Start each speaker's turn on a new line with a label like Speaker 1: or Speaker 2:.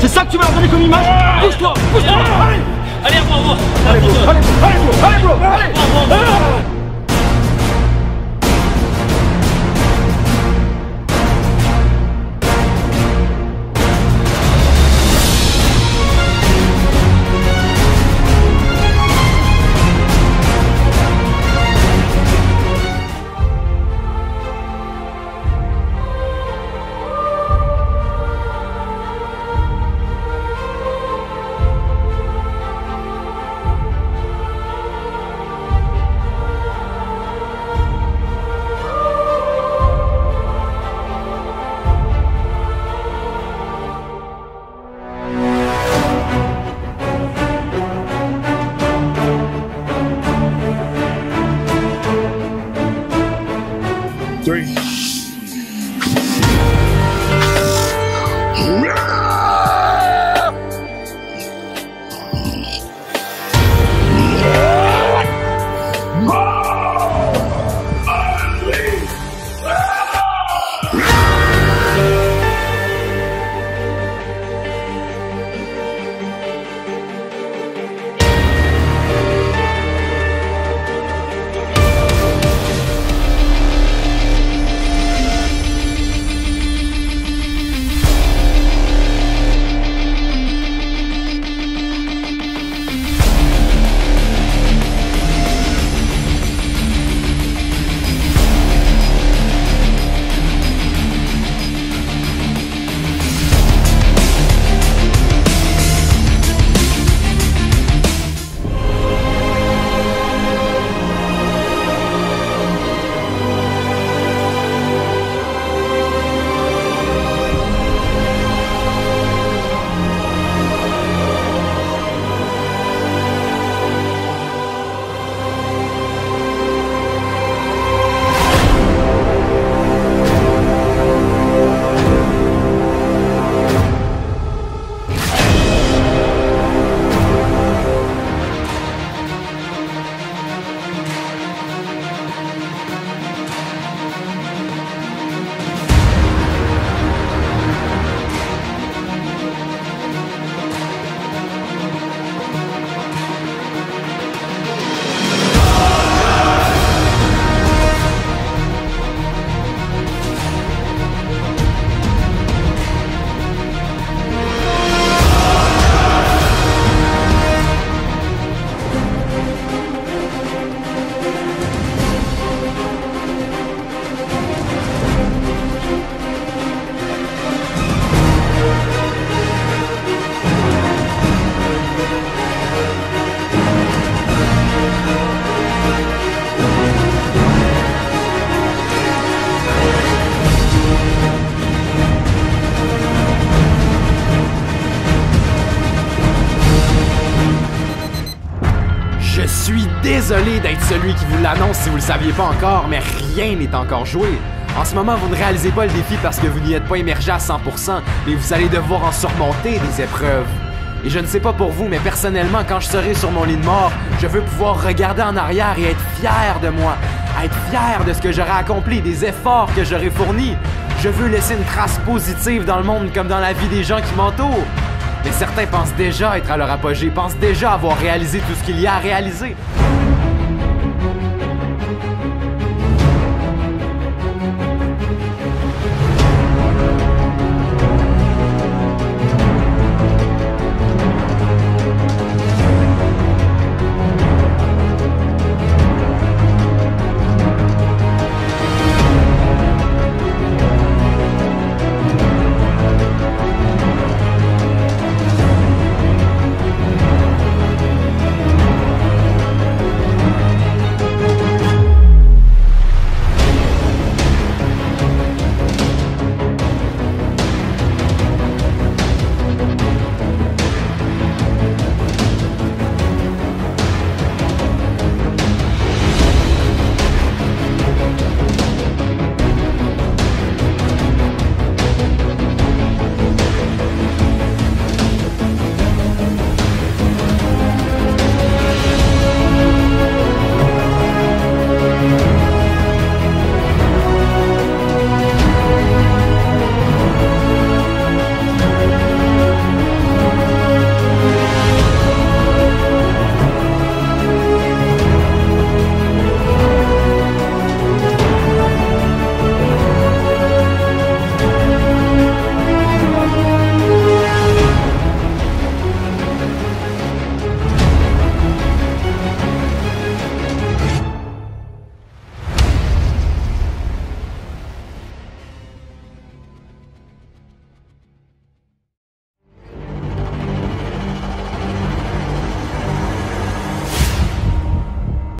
Speaker 1: C'est ça que tu vas leur donner comme image? Bouge-toi! Bouge-toi! Allez!
Speaker 2: Allez, à moi!
Speaker 1: Allez, bro! Allez, bro! Allez, bro! Allez!
Speaker 3: Three.
Speaker 4: Je suis désolé d'être celui qui vous l'annonce si vous le saviez pas encore, mais rien n'est encore joué. En ce moment, vous ne réalisez pas le défi parce que vous n'y êtes pas immergé à 100%, mais vous allez devoir en surmonter des épreuves. Et je ne sais pas pour vous, mais personnellement, quand je serai sur mon lit de mort, je veux pouvoir regarder en arrière et être fier de moi, être fier de ce que j'aurai accompli, des efforts que j'aurai fournis. Je veux laisser une trace positive dans le monde comme dans la vie des gens qui m'entourent. Mais certains pensent déjà être à leur apogée, pensent déjà avoir réalisé tout ce qu'il y a à réaliser.